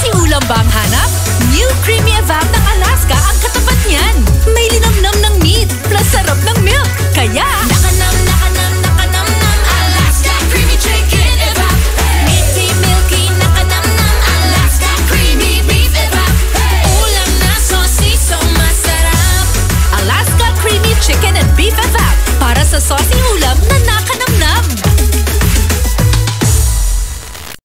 saucy ulam ba ang hanap? New Creamy Evap ng Alaska ang katapat niyan. May linamnam ng meat plus sarap ng milk. Kaya nakanam, Alaska Creamy Chicken Evap. Meaty, milky, nakanam, Alaska Creamy Beef Evap. Ulam na saucy, so masarap. Alaska Creamy Chicken and Beef Evap. Para sa saucy ulam na nakanam.